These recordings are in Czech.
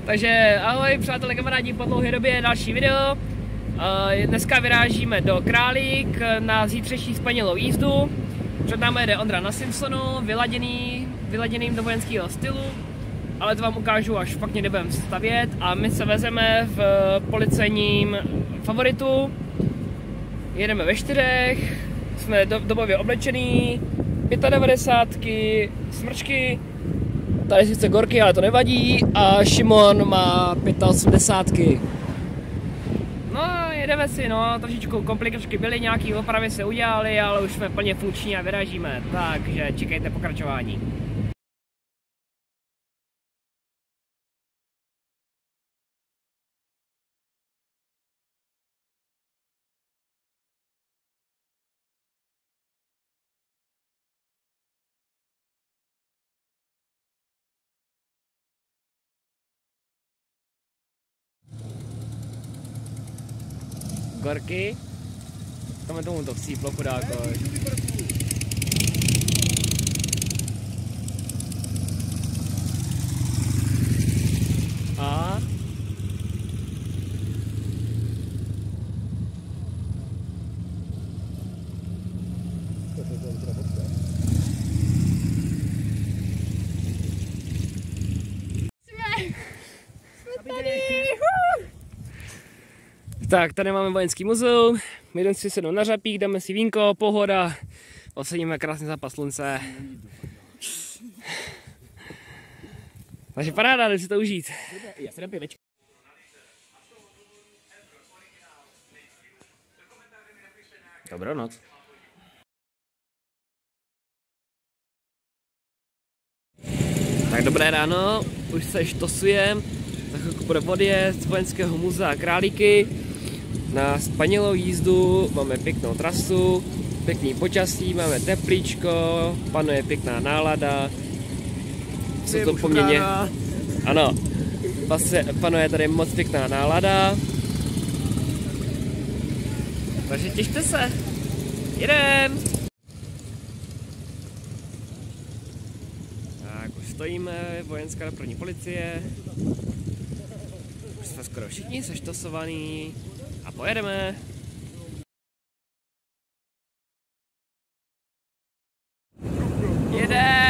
Takže ahoj přátelé, kamarádi, po dlouhé době další video. Dneska vyrážíme do Králík na zítřejší spanilou jízdu. Před námi jede Ondra na Simpsonu, vyladěným do vojenského stylu. Ale to vám ukážu, až fakt někde budeme stavět. A my se vezeme v policejním Favoritu. Jedeme ve 4, jsme dobově oblečený, 95, smrčky. Tady sice gorky, ale to nevadí. A Šimon má 85. No, jedeme si, no, trošičku komplikačky byly, nějaký opravy se udělali, ale už jsme plně funkční a vyražíme. Takže čekejte pokračování. Gorky, tam tomu to chcíplo, chudáko. A tak, tady máme vojenský muzeum, jdeme si sednout na řapík, dáme si vínko, pohoda, osadíme krásný zápas slunce. Takže paráda, jdeme si to užít. Já si dám pivečko. Dobrou noc. Tak dobré ráno, už se štosujeme, za chvilku bude odjezd z vojenského muzea Králíky. Na spanilou jízdu máme pěknou trasu, pěkný počasí, máme teplíčko, panuje pěkná nálada. Jsou to poměrně... Ano, panuje tady moc pěkná nálada. Takže těšte se, jedem! Tak, už stojíme, vojenská dopravní policie. Už jsme skoro všichni seštosovaní. A pojedeme. Jedem!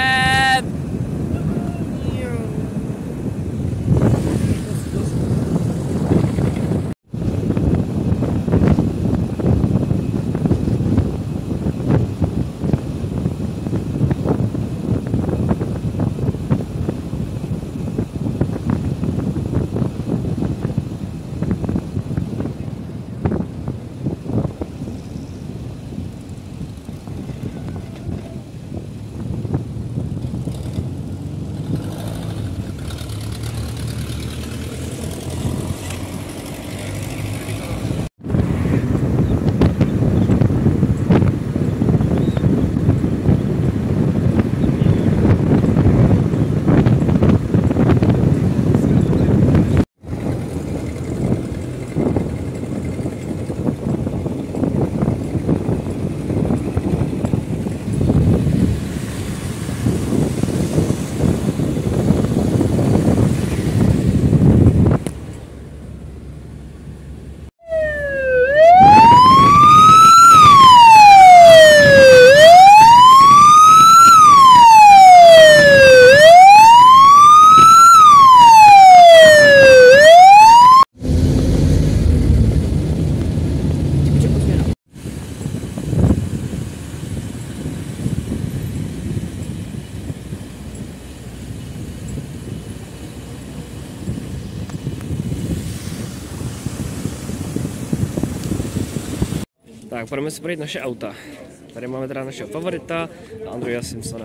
Tak, pojďme si projít naše auta. Tady máme teda našeho Favorita a Andrewa Simpsona.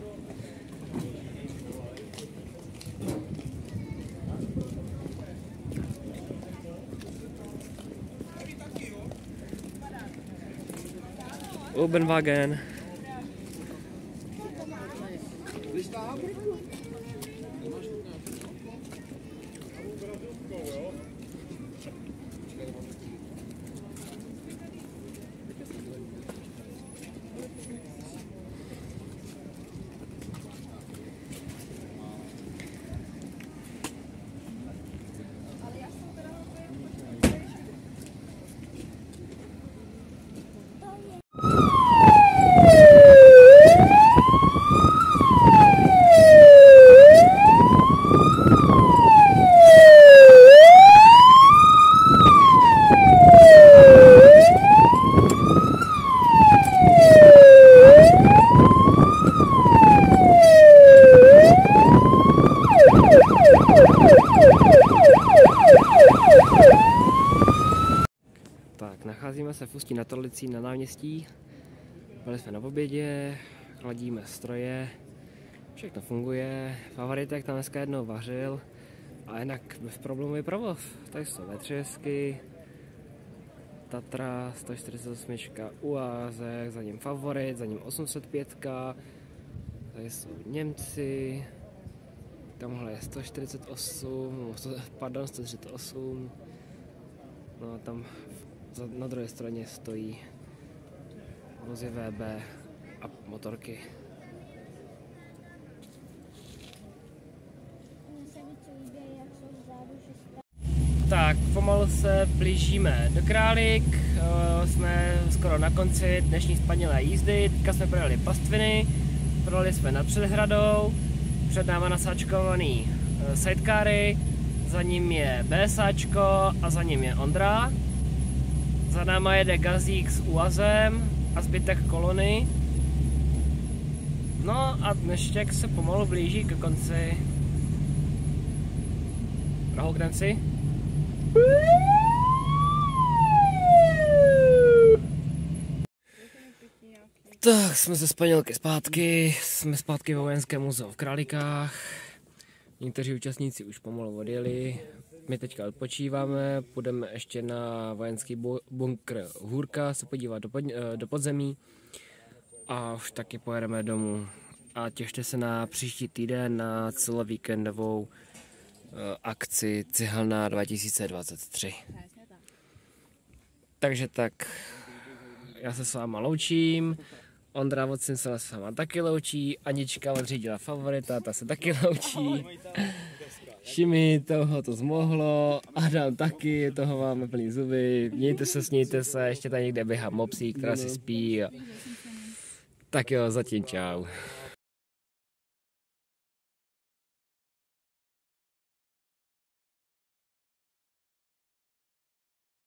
Urbanwagen. Chystáme se v Ústí nad Orlicí na náměstí. Byli jsme na obědě, ladíme stroje, všechno funguje. Favoritek tam dneska jednou vařil a jinak bezproblémový provoz. Tady jsou V3, Tatra 148, Uázek, za ním Favorit, za ním 805, tady jsou Němci, tamhle je 148, pardon, 138, no a tam na druhé straně stojí vozy VB a motorky. Tak, pomalu se blížíme do Králík, jsme skoro na konci dnešní spanilé jízdy, teďka jsme projeli pastviny, projeli jsme nad Předhradou, před náma nasáčkovaný sidecary, za ním je BSáčko a za ním je Ondra, za náma jede Gazík s Uazem a zbytek kolony, no a dneštěk se pomalu blíží ke konci. Prohouknem si. Tak, jsme ze Spanilky zpátky, jsme zpátky ve Vojenském muzeu v Králíkách. Někteří účastníci už pomalu odjeli, my teďka odpočíváme, půjdeme ještě na vojenský bunkr Hůrka se podívat do podzemí a už taky pojedeme domů. A těšte se na příští týden na celovíkendovou akci Cihelna 2023. Takže tak, já se s váma loučím, Ondra od Simpsona se s váma taky loučí, Anička odřídila Favorita, ta se taky loučí, Šimi, toho to zmohlo, Adam taky, toho máme plný zuby, mějte se, snějte se, ještě tady někde běhá mopsí, která si spí. Tak jo, zatím čau.